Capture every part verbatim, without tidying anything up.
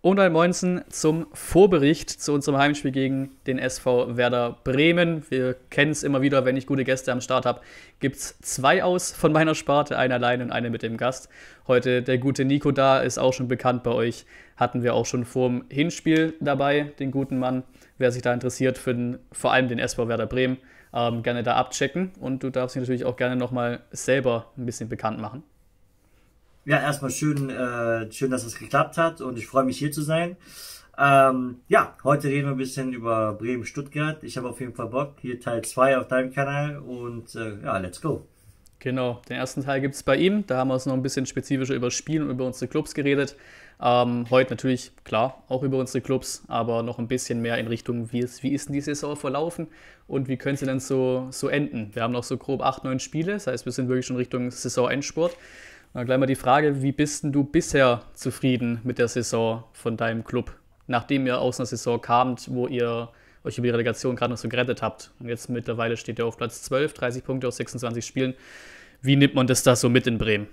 Und ein Moinsen zum Vorbericht zu unserem Heimspiel gegen den S V Werder Bremen. Wir kennen es immer wieder, wenn ich gute Gäste am Start habe, gibt es zwei aus von meiner Sparte, eine alleine und eine mit dem Gast. Heute der gute Nico da, ist auch schon bekannt bei euch. Hatten wir auch schon vor dem Hinspiel dabei, den guten Mann. Wer sich da interessiert, für den, vor allem den S V Werder Bremen, ähm, gerne da abchecken. Und du darfst dich natürlich auch gerne nochmal selber ein bisschen bekannt machen. Ja, erstmal schön, äh, schön, dass es geklappt hat und ich freue mich hier zu sein. Ähm, ja, heute reden wir ein bisschen über Bremen-Stuttgart. Ich habe auf jeden Fall Bock. Hier Teil zwei auf deinem Kanal und äh, ja, let's go. Genau, den ersten Teil gibt es bei ihm. Da haben wir uns noch ein bisschen spezifischer über das Spiel und über unsere Clubs geredet. Ähm, heute natürlich, klar, auch über unsere Clubs, aber noch ein bisschen mehr in Richtung, wie ist, wie ist denn die Saison verlaufen und wie können sie denn so, so enden. Wir haben noch so grob acht, neun Spiele, das heißt, wir sind wirklich schon Richtung Saisonendspurt. Dann gleich mal die Frage, wie bist denn du bisher zufrieden mit der Saison von deinem Club, nachdem ihr aus einer Saison kamt, wo ihr euch über die Relegation gerade noch so gerettet habt. Und jetzt mittlerweile steht ihr auf Platz zwölf, dreißig Punkte aus sechsundzwanzig Spielen. Wie nimmt man das da so mit in Bremen?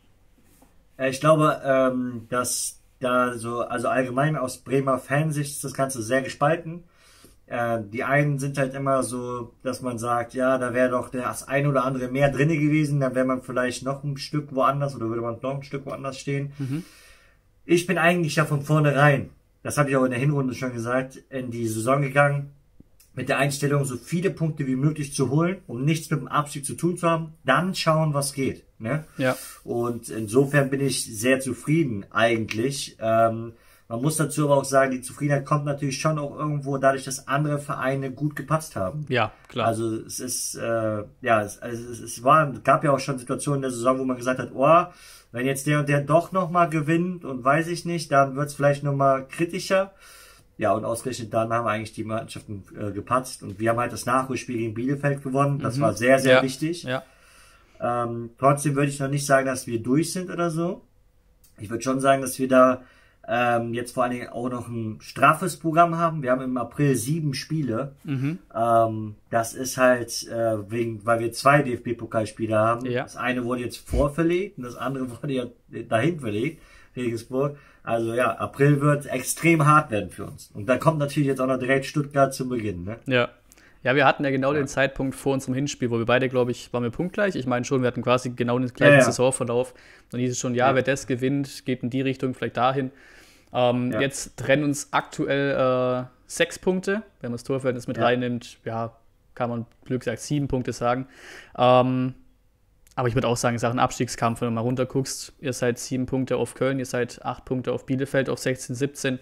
Ich glaube, ähm, dass da so, also allgemein aus Bremer Fansicht ist das Ganze sehr gespalten. Äh, die einen sind halt immer so, dass man sagt, ja, da wäre doch das ein oder andere mehr drinne gewesen, dann wäre man vielleicht noch ein Stück woanders oder würde man noch ein Stück woanders stehen. Mhm. Ich bin eigentlich ja von vornherein, das habe ich auch in der Hinrunde schon gesagt, in die Saison gegangen, mit der Einstellung, so viele Punkte wie möglich zu holen, um nichts mit dem Abstieg zu tun zu haben, dann schauen, was geht. Ne? Ja. Und insofern bin ich sehr zufrieden eigentlich. Ähm, man muss dazu aber auch sagen, die Zufriedenheit kommt natürlich schon auch irgendwo dadurch, dass andere Vereine gut gepatzt haben. Ja, klar. Also es ist, äh, ja, es, also es, es war, gab ja auch schon Situationen in der Saison, wo man gesagt hat, oh, wenn jetzt der und der doch nochmal gewinnt und weiß ich nicht, dann wird es vielleicht nochmal kritischer. Ja, und ausgerechnet dann haben eigentlich die Mannschaften äh, gepatzt und wir haben halt das Nachholspiel gegen Bielefeld gewonnen. Das mhm. war sehr, sehr ja. wichtig. Ja. Ähm, trotzdem würde ich noch nicht sagen, dass wir durch sind oder so. Ich würde schon sagen, dass wir da ähm, jetzt vor allen Dingen auch noch ein straffes Programm haben. Wir haben im April sieben Spiele. Mhm. Ähm, das ist halt äh, wegen, weil wir zwei D F B-Pokalspiele haben. Ja. Das eine wurde jetzt vorverlegt und das andere wurde ja dahin verlegt, Regensburg. Also ja, April wird extrem hart werden für uns. Und da kommt natürlich jetzt auch noch direkt Stuttgart zum Beginn. Ne? Ja. Ja, wir hatten ja genau ja. den Zeitpunkt vor unserem Hinspiel, wo wir beide, glaube ich, waren wir punktgleich. Ich meine schon, wir hatten quasi genau den gleichen ja, ja. Saisonverlauf. Dann hieß es schon, ja, ja, wer das gewinnt, geht in die Richtung, vielleicht dahin. Ähm, ja. Jetzt trennen uns aktuell äh, sechs Punkte. Wenn man das Torverhältnis mit ja. reinnimmt, ja, kann man Glück gesagt sieben Punkte sagen. Ähm, aber ich würde auch sagen, Sachen Abstiegskampf, wenn du mal runterguckst, ihr seid sieben Punkte auf Köln, ihr seid acht Punkte auf Bielefeld, auf sechzehn, siebzehn.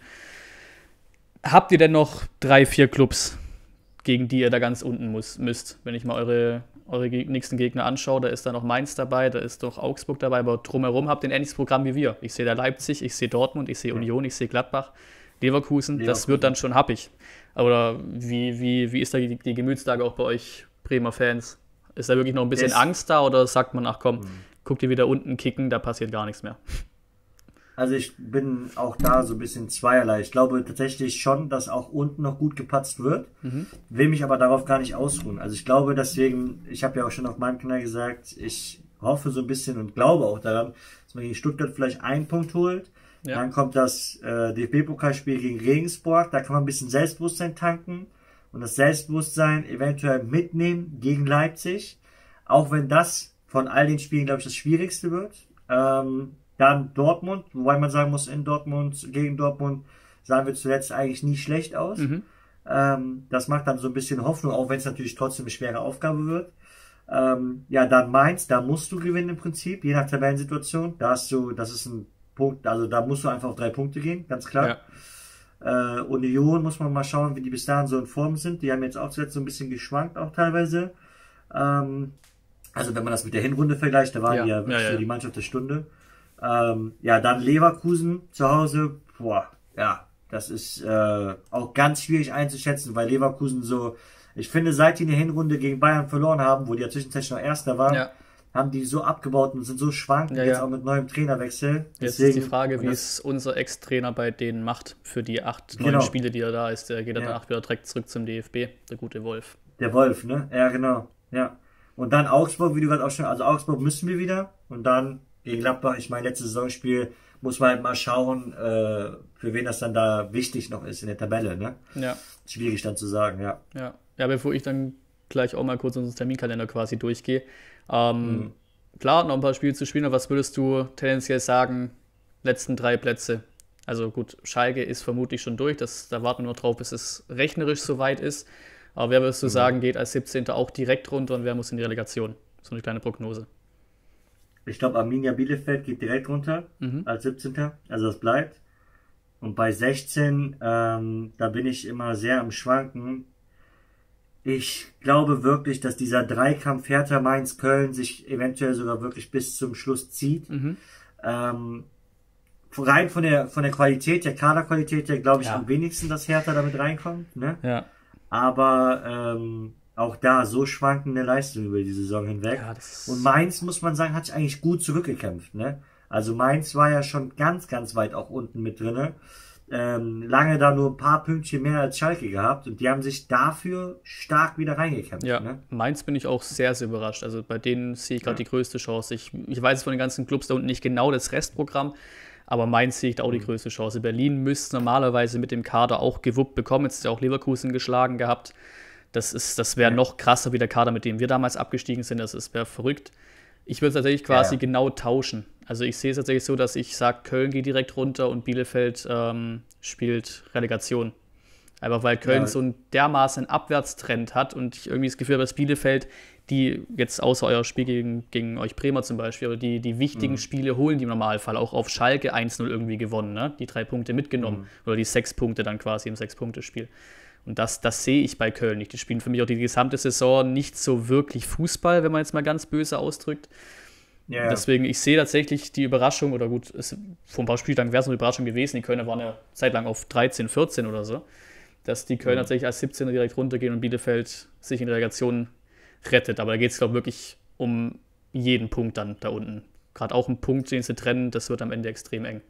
Habt ihr denn noch drei, vier Clubs, gegen die ihr da ganz unten muss, müsst? Wenn ich mal eure, eure nächsten Gegner anschaue, da ist da noch Mainz dabei, da ist doch Augsburg dabei, aber drumherum habt ihr ein ähnliches Programm wie wir. Ich sehe da Leipzig, ich sehe Dortmund, ich sehe Union, ich sehe Gladbach, Leverkusen, Leverkusen, das wird dann schon happig. Oder wie, wie, wie ist da die, die Gemütslage auch bei euch Bremer Fans? Ist da wirklich noch ein bisschen es, Angst da oder sagt man, ach komm, mh. guckt ihr wieder unten kicken, da passiert gar nichts mehr? Also ich bin auch da so ein bisschen zweierlei. Ich glaube tatsächlich schon, dass auch unten noch gut gepatzt wird, mhm. will mich aber darauf gar nicht ausruhen. Also ich glaube deswegen, ich habe ja auch schon auf meinem Kanal gesagt, ich hoffe so ein bisschen und glaube auch daran, dass man gegen Stuttgart vielleicht einen Punkt holt. Ja. Dann kommt das äh, D F B-Pokalspiel gegen Regensburg, da kann man ein bisschen Selbstbewusstsein tanken und das Selbstbewusstsein eventuell mitnehmen gegen Leipzig. Auch wenn das von all den Spielen, glaube ich, das Schwierigste wird. Ähm, Dann Dortmund, wobei man sagen muss, in Dortmund, gegen Dortmund sahen wir zuletzt eigentlich nie schlecht aus. Mhm. Ähm, das macht dann so ein bisschen Hoffnung, auch wenn es natürlich trotzdem eine schwere Aufgabe wird. Ähm, ja, dann Mainz, da musst du gewinnen im Prinzip, je nach Tabellensituation. Da hast du, das ist ein Punkt, also da musst du einfach auf drei Punkte gehen, ganz klar. Ja. Äh, Union muss man mal schauen, wie die bis dahin so in Form sind. Die haben jetzt auch zuletzt so ein bisschen geschwankt, auch teilweise. Ähm, also wenn man das mit der Hinrunde vergleicht, da waren ja. die ja wirklich ja, ja. so die Mannschaft der Stunde. Ähm, ja, dann Leverkusen zu Hause, boah, ja, das ist äh, auch ganz schwierig einzuschätzen, weil Leverkusen so, ich finde, seit die eine Hinrunde gegen Bayern verloren haben, wo die ja zwischenzeitlich noch Erster waren, ja. haben die so abgebaut und sind so schwankend, ja, jetzt ja. auch mit neuem Trainerwechsel. Jetzt Deswegen, ist die Frage, wie es unser Ex-Trainer bei denen macht für die acht, neun genau. Spiele, die er da ist. Der geht dann ja. danach wieder direkt zurück zum D F B, der gute Wolf. Der Wolf, ne? Ja, genau, ja. Und dann Augsburg, wie du gerade auch schon, also Augsburg müssen wir wieder und dann gegen Gladbach, ich meine, letztes Saisonspiel, muss man halt mal schauen, äh, für wen das dann da wichtig noch ist in der Tabelle, ne? Ja. Schwierig dann zu sagen, ja. Ja, ja, bevor ich dann gleich auch mal kurz unseren Terminkalender quasi durchgehe. Ähm, mhm. Klar, noch ein paar Spiele zu spielen, aber was würdest du tendenziell sagen, letzten drei Plätze? Also gut, Schalke ist vermutlich schon durch, das, da warten wir nur drauf, bis es rechnerisch soweit ist. Aber wer würdest du mhm. sagen, geht als siebzehnter auch direkt runter und wer muss in die Relegation? So eine kleine Prognose. Ich glaube, Arminia Bielefeld geht direkt runter mhm. als siebzehnter Also das bleibt. Und bei sechzehn, ähm, da bin ich immer sehr am Schwanken. Ich glaube wirklich, dass dieser Dreikampf Hertha, Mainz, Köln sich eventuell sogar wirklich bis zum Schluss zieht. Mhm. Ähm, rein von der von der Qualität, der Kaderqualität, der glaube ich ja. am wenigsten, dass Hertha damit reinkommt. Ne? Ja. Aber ähm, auch da so schwankende Leistung über die Saison hinweg. Ja, und Mainz, muss man sagen, hat sich eigentlich gut zurückgekämpft. Ne? Also Mainz war ja schon ganz, ganz weit auch unten mit drinne. Ähm, lange da nur ein paar Pünktchen mehr als Schalke gehabt und die haben sich dafür stark wieder reingekämpft. Ja, ne? Mainz bin ich auch sehr, sehr überrascht. Also bei denen sehe ich gerade ja. die größte Chance. Ich, ich weiß von den ganzen Clubs da unten nicht genau das Restprogramm, aber Mainz sehe ich da auch mhm. die größte Chance. Berlin müsste normalerweise mit dem Kader auch gewuppt bekommen. Jetzt ist ja auch Leverkusen geschlagen gehabt. Das ist, das wäre ja. noch krasser wie der Kader, mit dem wir damals abgestiegen sind. Das wäre verrückt. Ich würde es tatsächlich quasi ja, ja. genau tauschen. Also ich sehe es tatsächlich so, dass ich sage, Köln geht direkt runter und Bielefeld ähm, spielt Relegation. Einfach weil Köln ja. so einen dermaßen Abwärtstrend hat und ich irgendwie das Gefühl habe, dass Bielefeld, die jetzt außer euer Spiel gegen, gegen euch Bremer zum Beispiel, aber die, die wichtigen mhm. Spiele holen die im Normalfall, auch auf Schalke eins null irgendwie gewonnen, ne? Die drei Punkte mitgenommen mhm. oder die sechs Punkte dann quasi im Sechs-Punkte-Spiel. Und das, das sehe ich bei Köln nicht. Die spielen für mich auch die gesamte Saison nicht so wirklich Fußball, wenn man jetzt mal ganz böse ausdrückt. Yeah. Deswegen, ich sehe tatsächlich die Überraschung, oder gut, es, vor ein paar Spieltagen wäre es eine Überraschung gewesen, die Kölner waren ja zeitlang auf dreizehn, vierzehn oder so, dass die Kölner mhm. tatsächlich als siebzehner direkt runtergehen und Bielefeld sich in der Relegation rettet. Aber da geht es, glaube ich, wirklich um jeden Punkt dann da unten. Gerade auch ein Punkt, den sie trennen, das wird am Ende extrem eng.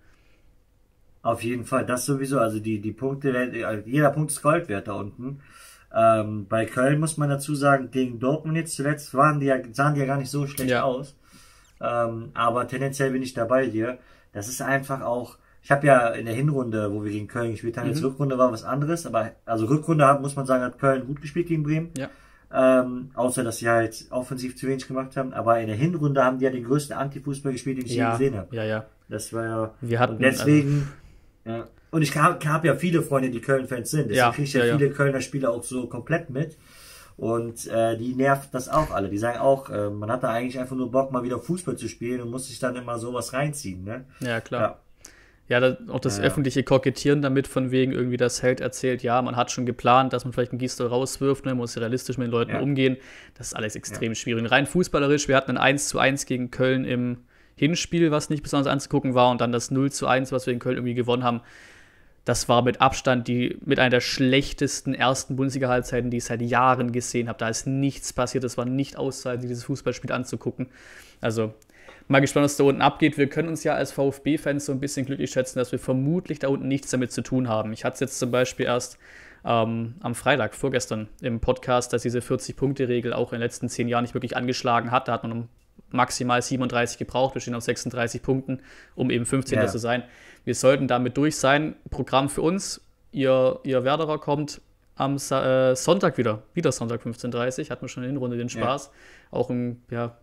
Auf jeden Fall, das sowieso, also die, die Punkte, jeder Punkt ist Gold wert da unten. Ähm, bei Köln muss man dazu sagen, gegen Dortmund jetzt zuletzt waren die ja, sahen die ja gar nicht so schlecht ja. aus. Ähm, aber tendenziell bin ich dabei dir. Das ist einfach auch, ich habe ja in der Hinrunde, wo wir gegen Köln gespielt haben, mhm. jetzt Rückrunde war was anderes, aber also Rückrunde hat, muss man sagen, hat Köln gut gespielt gegen Bremen. Ja. Ähm, außer, dass sie halt offensiv zu wenig gemacht haben. Aber in der Hinrunde haben die ja den größten Anti-Fußball gespielt, den ich ja. je gesehen habe. Ja, ja. Das war ja, wir hatten, und deswegen, also, ja. Und ich habe hab ja viele Freunde, die Köln-Fans sind. Deswegen ja, kriege ich ja, ja viele ja. Kölner Spieler auch so komplett mit. Und äh, die nervt das auch alle. Die sagen auch, äh, man hat da eigentlich einfach nur Bock, mal wieder Fußball zu spielen und muss sich dann immer sowas reinziehen. Ne? Ja, klar. Ja, ja da, auch das ja, öffentliche ja. Kokettieren damit, von wegen irgendwie das Held erzählt, ja, man hat schon geplant, dass man vielleicht einen Gisdol rauswirft, ne, man muss realistisch mit den Leuten ja. umgehen. Das ist alles extrem ja. schwierig. Und rein fußballerisch, wir hatten ein eins zu eins gegen Köln im Hinspiel, was nicht besonders anzugucken war, und dann das null zu eins, was wir in Köln irgendwie gewonnen haben. Das war mit Abstand die mit einer der schlechtesten ersten Bundesliga-Halbzeiten, die ich seit Jahren gesehen habe. Da ist nichts passiert, es war nicht auszuhalten, dieses Fußballspiel anzugucken. Also mal gespannt, was da unten abgeht. Wir können uns ja als VfB-Fans so ein bisschen glücklich schätzen, dass wir vermutlich da unten nichts damit zu tun haben. Ich hatte es jetzt zum Beispiel erst ähm, am Freitag, vorgestern, im Podcast, dass diese vierzig-Punkte-Regel auch in den letzten zehn Jahren nicht wirklich angeschlagen hat. Da hat man um maximal siebenunddreißig gebraucht, wir stehen auf sechsunddreißig Punkten, um eben fünfzehnter Ja. zu sein. Wir sollten damit durch sein. Programm für uns, ihr, ihr Werderer kommt am Sa- äh, Sonntag wieder, wieder Sonntag fünfzehn Uhr dreißig, hatten wir schon in der Hinrunde den Spaß. Ja. Auch ein, ja,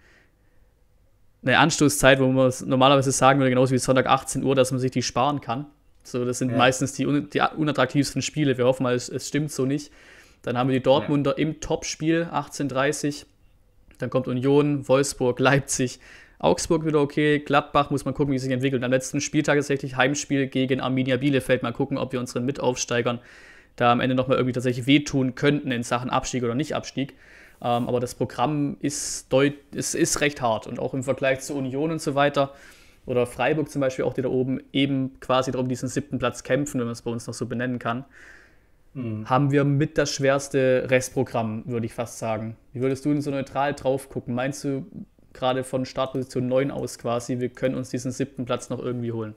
eine Anstoßzeit, wo man normalerweise sagen würde, genauso wie Sonntag achtzehn Uhr, dass man sich die sparen kann. So, das sind ja. meistens die, un- die unattraktivsten Spiele. Wir hoffen mal, es, es stimmt so nicht. Dann haben wir die Dortmunder ja. im Topspiel, achtzehn Uhr dreißig. Dann kommt Union, Wolfsburg, Leipzig, Augsburg wieder okay, Gladbach, muss man gucken, wie es sich entwickelt. Und am letzten Spieltag tatsächlich Heimspiel gegen Arminia Bielefeld. Mal gucken, ob wir unseren Mitaufsteigern da am Ende nochmal irgendwie tatsächlich wehtun könnten in Sachen Abstieg oder Nicht-Abstieg. Ähm, aber das Programm ist, deut- ist, ist recht hart. Und auch im Vergleich zu Union und so weiter, oder Freiburg zum Beispiel, auch die da oben eben quasi darum diesen siebten Platz kämpfen, wenn man es bei uns noch so benennen kann, mhm. haben wir mit das schwerste Restprogramm, würde ich fast sagen. Wie würdest du denn so neutral drauf gucken? Meinst du, gerade von Startposition neun aus quasi, wir können uns diesen siebten Platz noch irgendwie holen?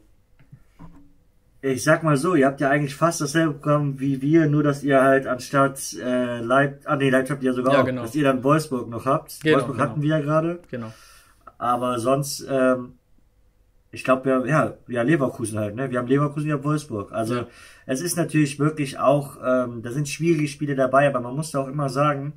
Ich sag mal so, ihr habt ja eigentlich fast dasselbe Programm wie wir, nur dass ihr halt anstatt äh, Leipzig, ah nee, Leipzig habt ihr ja sogar ja, auch, genau. dass ihr dann Wolfsburg noch habt. Genau, Wolfsburg genau. hatten wir ja gerade. Genau. Aber sonst, ähm, ich glaube, ja, ja, ja, Leverkusen halt, ne? Wir haben Leverkusen, wir haben Wolfsburg. Also ja. Es ist natürlich wirklich auch, ähm, da sind schwierige Spiele dabei, aber man muss da auch immer sagen,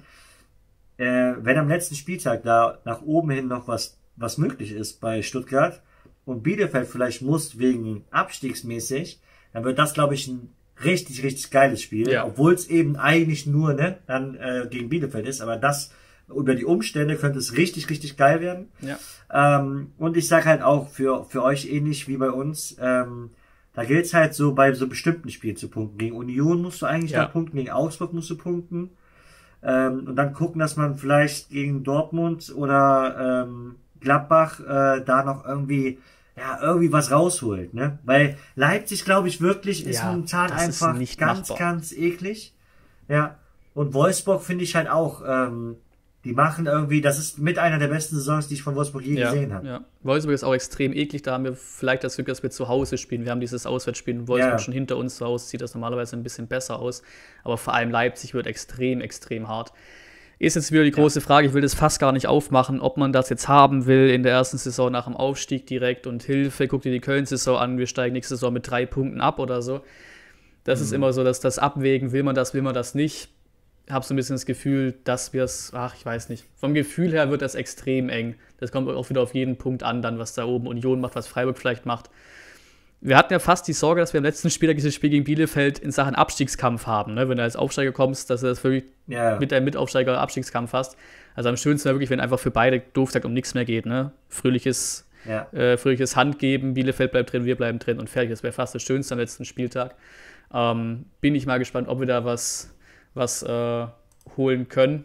äh, wenn am letzten Spieltag da nach oben hin noch was, was möglich ist bei Stuttgart und Bielefeld vielleicht muss wegen abstiegsmäßig, dann wird das, glaube ich, ein richtig, richtig geiles Spiel, ja. Obwohl es eben eigentlich nur ne, dann äh, gegen Bielefeld ist, aber das über die Umstände könnte es richtig, richtig geil werden. Ja. Ähm, und ich sage halt auch für für euch ähnlich wie bei uns, ähm, da gilt es halt so bei so bestimmten Spielen zu punkten. Gegen Union musst du eigentlich ja. noch punkten, gegen Augsburg musst du punkten. Ähm, und dann gucken, dass man vielleicht gegen Dortmund oder ähm, Gladbach äh, da noch irgendwie ja, irgendwie was rausholt, ne? Weil Leipzig, glaube ich, wirklich ist ja, momentan einfach ganz, machbar. ganz eklig. Ja. Und Wolfsburg finde ich halt auch, ähm, die machen irgendwie, das ist mit einer der besten Saisons, die ich von Wolfsburg je ja, gesehen habe. Ja. Wolfsburg ist auch extrem eklig, da haben wir vielleicht das Glück, dass wir zu Hause spielen. Wir haben dieses Auswärtsspiel in Wolfsburg ja. schon hinter uns, zu Hause sieht das normalerweise ein bisschen besser aus. Aber vor allem Leipzig wird extrem, extrem hart. Ist jetzt wieder die große Frage, ich will das fast gar nicht aufmachen, ob man das jetzt haben will in der ersten Saison nach dem Aufstieg direkt und Hilfe, guck dir die Köln-Saison an, wir steigen nächste Saison mit drei Punkten ab oder so. Das mhm. ist immer so, dass das Abwägen, will man das, will man das nicht. Ich habe so ein bisschen das Gefühl, dass wir es, ach, ich weiß nicht, vom Gefühl her wird das extrem eng. Das kommt auch wieder auf jeden Punkt an, dann was da oben Union macht, was Freiburg vielleicht macht. Wir hatten ja fast die Sorge, dass wir im letzten Spiel dieses Spiel gegen Bielefeld in Sachen Abstiegskampf haben, ne? Wenn du als Aufsteiger kommst, dass du das wirklich ja. mit deinem Mitaufsteiger Abstiegskampf hast. Also am schönsten wäre wirklich, wenn einfach für beide doof gesagt um nichts mehr geht, ne? Fröhliches, ja. äh, fröhliches Handgeben, Bielefeld bleibt drin, wir bleiben drin und fertig. Das wäre fast das Schönste am letzten Spieltag. Ähm, bin ich mal gespannt, ob wir da was, was äh, holen können.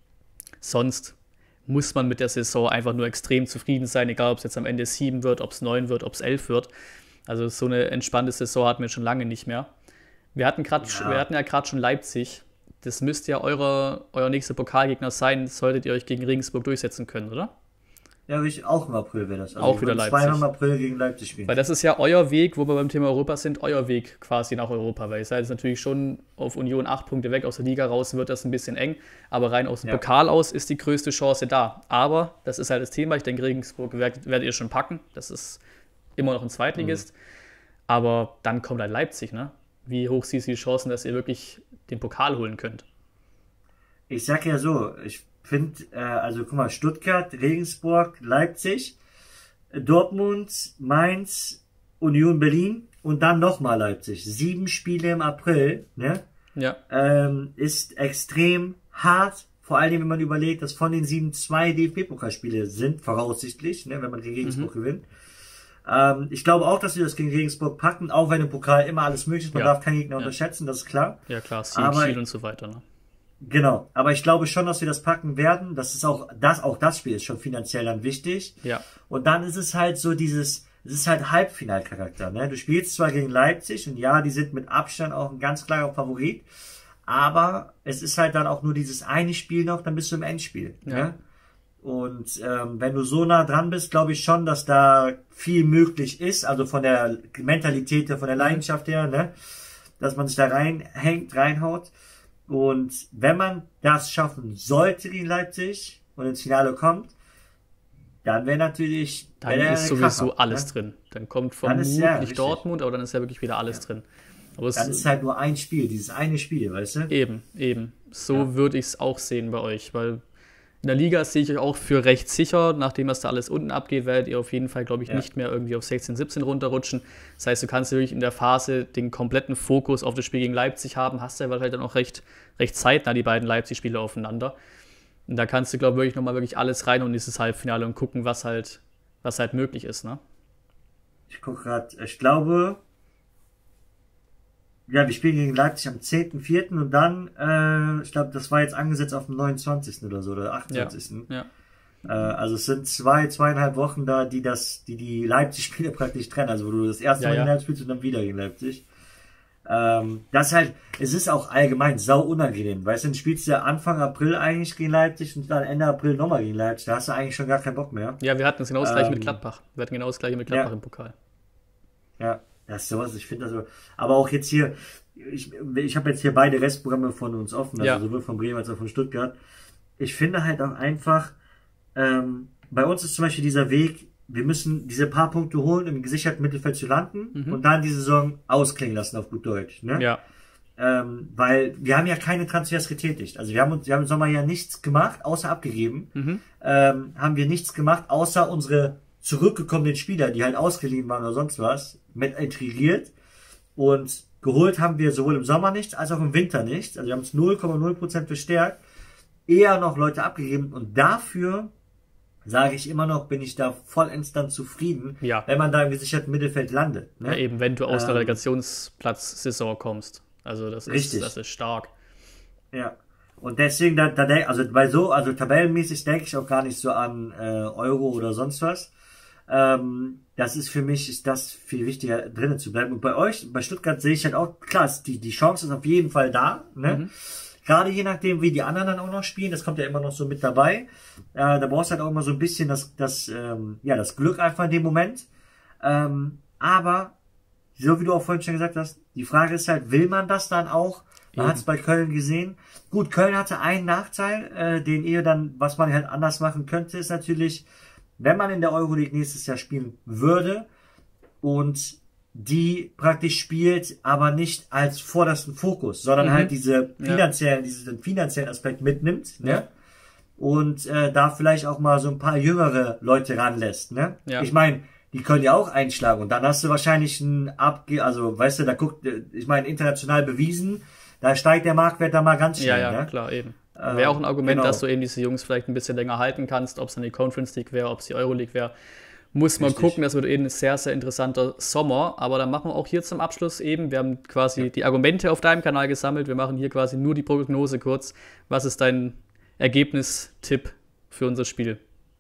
Sonst muss man mit der Saison einfach nur extrem zufrieden sein, egal ob es jetzt am Ende sieben wird, ob es neun wird, ob es elf wird. Also so eine entspannte Saison hatten wir schon lange nicht mehr. Wir hatten, grad, ja. wir hatten ja gerade schon Leipzig. Das müsste ja eure, euer nächster Pokalgegner sein, solltet ihr euch gegen Regensburg durchsetzen können, oder? Ja, ich, auch im April wäre das. Also auch wieder Leipzig. Zweimal im April gegen Leipzig spielen. Weil das ist ja euer Weg, wo wir beim Thema Europa sind, euer Weg quasi nach Europa. Weil ihr seid jetzt natürlich schon auf Union acht Punkte weg, aus der Liga raus wird das ein bisschen eng. Aber rein aus dem ja. Pokal aus ist die größte Chance da. Aber das ist halt das Thema. Ich denke, Regensburg werdet, werdet ihr schon packen. Das ist immer noch ein Zweitligist. Mhm. Aber dann kommt halt Leipzig, ne? Wie hoch siehst du die Chancen, dass ihr wirklich den Pokal holen könnt? Ich sag ja so, ich finde, äh, also guck mal, Stuttgart, Regensburg, Leipzig, Dortmund, Mainz, Union Berlin und dann nochmal Leipzig. Sieben Spiele im April, ne? Ja. Ähm, ist extrem hart. Vor allem, wenn man überlegt, dass von den sieben zwei D F B-Pokalspiele sind, voraussichtlich, ne, wenn man gegen Regensburg mhm. gewinnt. Ähm, ich glaube auch, dass wir das gegen Regensburg packen, auch wenn im Pokal immer alles möglich ist. Man ja. darf keinen Gegner ja. unterschätzen, das ist klar. Ja klar, Sieg, Spiel und so weiter. Ne? Genau, aber ich glaube schon, dass wir das packen werden. Das ist auch das, auch das Spiel ist schon finanziell dann wichtig. Ja. Und dann ist es halt so dieses, es ist halt Halbfinalcharakter. Ne? Du spielst zwar gegen Leipzig und ja, die sind mit Abstand auch ein ganz klarer Favorit, aber es ist halt dann auch nur dieses eine Spiel noch, dann bist du im Endspiel. Ja. Ne? Und ähm, wenn du so nah dran bist, glaube ich schon, dass da viel möglich ist, also von der Mentalität, von der Leidenschaft her, ne, dass man sich da reinhängt, reinhaut. Und wenn man das schaffen sollte gegen Leipzig und ins Finale kommt, dann wäre natürlich... Dann wär ist sowieso Kracher, alles ne? drin. Dann kommt vermutlich dann ja, Dortmund, aber dann ist ja wirklich wieder alles ja. drin. Aber dann ist halt nur ein Spiel, dieses eine Spiel, weißt du? Eben, eben. So ja. würde ich es auch sehen bei euch, weil in der Liga sehe ich euch auch für recht sicher. Nachdem was da alles unten abgeht, werdet ihr auf jeden Fall, glaube ich, ja. nicht mehr irgendwie auf sechzehn, siebzehn runterrutschen. Das heißt, du kannst wirklich in der Phase den kompletten Fokus auf das Spiel gegen Leipzig haben. Hast ja halt dann auch recht, recht zeitnah die beiden Leipzig-Spiele aufeinander. Und da kannst du, glaube ich, wirklich nochmal wirklich alles rein in dieses Halbfinale und gucken, was halt, was halt möglich ist, ne? Ich gucke gerade, ich glaube, ja, wir spielen gegen Leipzig am zehnten vierten und dann, äh, ich glaube, das war jetzt angesetzt auf den neunundzwanzigsten oder so, oder achtundzwanzigsten Ja, ja. Äh, also es sind zwei, zweieinhalb Wochen da, die das, die die Leipzig-Spiele praktisch trennen, also wo du das erste ja, Mal ja. gegen Leipzig spielst und dann wieder gegen Leipzig. Ähm, das ist halt, es ist auch allgemein sau unangenehm, weißt du, dann spielst du ja Anfang April eigentlich gegen Leipzig und dann Ende April nochmal gegen Leipzig, da hast du eigentlich schon gar keinen Bock mehr. Ja, wir hatten das genau das gleiche ähm, mit Gladbach. Wir hatten genau das gleiche mit Gladbach ja. im Pokal. Ja, das ist sowas, ich finde das so, aber auch jetzt hier, ich, ich habe jetzt hier beide Restprogramme von uns offen, also ja. sowohl von Bremen als auch von Stuttgart. Ich finde halt auch einfach, ähm, bei uns ist zum Beispiel dieser Weg, wir müssen diese paar Punkte holen, um im gesicherten Mittelfeld zu landen mhm. und dann die Saison ausklingen lassen auf gut Deutsch. Ne? Ja. Ähm, weil wir haben ja keine Transfers getätigt. Also wir haben uns, wir haben im Sommer ja nichts gemacht, außer abgegeben. Mhm. Ähm, haben wir nichts gemacht, außer unsere zurückgekommenen Spieler, die halt ausgeliehen waren oder sonst was, mit integriert. Und geholt haben wir sowohl im Sommer nichts, als auch im Winter nichts. Also wir haben es null Komma null Prozent verstärkt. Eher noch Leute abgegeben. Und dafür, sage ich immer noch, bin ich da vollends dann zufrieden, ja. wenn man da im gesicherten Mittelfeld landet. Ne? Ja, eben, wenn du aus ähm, der Relegationsplatz-Saison kommst. Also das ist, richtig. Das ist stark. Ja. Und deswegen, da, da also bei so, also tabellenmäßig denke ich auch gar nicht so an äh, Euro oder sonst was. Ähm, das ist für mich, ist das viel wichtiger, drinnen zu bleiben. Und bei euch, bei Stuttgart sehe ich halt auch, klar, die, die Chance ist auf jeden Fall da, ne? Mhm. Gerade je nachdem, wie die anderen dann auch noch spielen, das kommt ja immer noch so mit dabei. Äh, da brauchst du halt auch immer so ein bisschen das, das, ähm, ja, das Glück einfach in dem Moment. Ähm, aber, so wie du auch vorhin schon gesagt hast, die Frage ist halt, will man das dann auch? Man hat es bei Köln gesehen. Gut, Köln hatte einen Nachteil, äh, den ihr dann, was man halt anders machen könnte, ist natürlich, wenn man in der Euroleague nächstes Jahr spielen würde und die praktisch spielt, aber nicht als vordersten Fokus, sondern mhm. halt diese finanziellen, ja. diesen finanziellen Aspekt mitnimmt, ne? Ja. Und äh, da vielleicht auch mal so ein paar jüngere Leute ranlässt, ne? Ja. Ich meine, die können ja auch einschlagen und dann hast du wahrscheinlich ein Abge, also weißt du, da guckt, ich meine, international bewiesen, da steigt der Marktwert da mal ganz schnell. Ja, ja, ne? Klar, eben. Ähm, wäre auch ein Argument, genau. dass du eben diese Jungs vielleicht ein bisschen länger halten kannst, ob es dann die Conference League wäre, ob es die Euroleague wäre. Muss man Richtig. gucken, das wird eben ein sehr, sehr interessanter Sommer. Aber dann machen wir auch hier zum Abschluss eben, wir haben quasi ja. die Argumente auf deinem Kanal gesammelt. Wir machen hier quasi nur die Prognose kurz. Was ist dein Ergebnistipp für unser Spiel?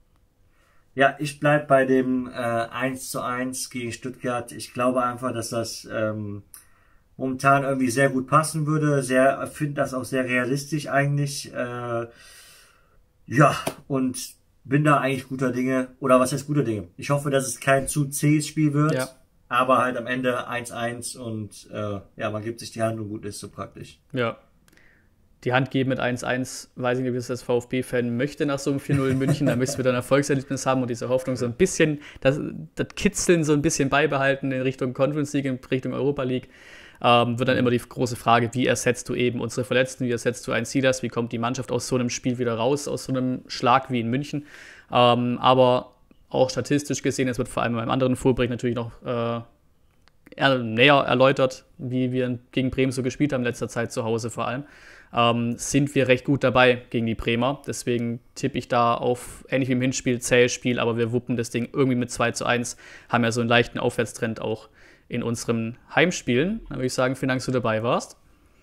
Ja, ich bleib bei dem äh, eins zu eins gegen Stuttgart. Ich glaube einfach, dass das ähm, momentan irgendwie sehr gut passen würde. Sehr, finde das auch sehr realistisch eigentlich. Äh, ja, und bin da eigentlich guter Dinge, oder was heißt guter Dinge? Ich hoffe, dass es kein zu zähes Spiel wird, ja. aber halt am Ende eins eins und äh, ja, man gibt sich die Hand und gut ist, so praktisch. Ja, die Hand geben mit eins eins, weiß ich nicht, ob ich das als VfB-Fan möchte nach so einem vier null in München, da müssen wir dann ein Erfolgserlebnis haben und diese Hoffnung so ein bisschen, das, das Kitzeln so ein bisschen beibehalten in Richtung Conference League, in Richtung Europa League. Ähm, wird dann immer die große Frage, wie ersetzt du eben unsere Verletzten, wie ersetzt du ein Silas, wie kommt die Mannschaft aus so einem Spiel wieder raus, aus so einem Schlag wie in München. Ähm, aber auch statistisch gesehen, es wird vor allem beim anderen Vorbericht natürlich noch äh, eher näher erläutert, wie wir gegen Bremen so gespielt haben in letzter Zeit zu Hause vor allem, ähm, sind wir recht gut dabei gegen die Bremer. Deswegen tippe ich da auf, ähnlich wie im Hinspiel, zähes Spiel, aber wir wuppen das Ding irgendwie mit zwei zu eins, haben ja so einen leichten Aufwärtstrend auch in unseren Heimspielen. Dann würde ich sagen, vielen Dank, dass du dabei warst.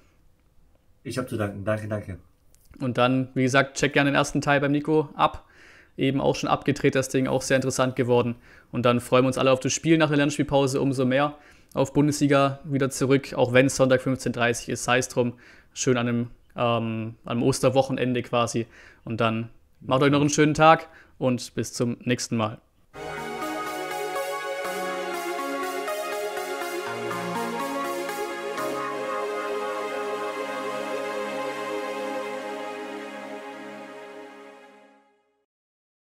Ich habe zu danken. Danke, danke. Und dann, wie gesagt, check gerne den ersten Teil beim Nico ab. Eben auch schon abgedreht, das Ding, auch sehr interessant geworden. Und dann freuen wir uns alle auf das Spiel nach der Länderspielpause umso mehr. Auf Bundesliga wieder zurück, auch wenn es Sonntag fünfzehn Uhr dreißig ist, sei es drum. Schön an einem, ähm, am Osterwochenende quasi. Und dann macht euch noch einen schönen Tag und bis zum nächsten Mal.